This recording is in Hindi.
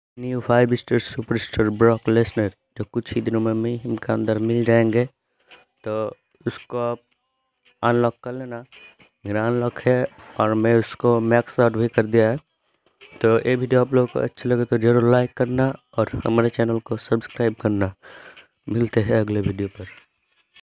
New 5 star superstar Brock Lesnar जो कुछ ही दिनों में mayhem के अंदर मिल जाएंगे, तो उसको आप अनलॉक कर लेना। मेरा अनलॉक है और मैं उसको मैक्स आउट भी कर दिया है। तो ये वीडियो आप लोगों को अच्छी लगे तो ज़रूर लाइक करना और हमारे चैनल को सब्सक्राइब करना। मिलते हैं अगले वीडियो पर।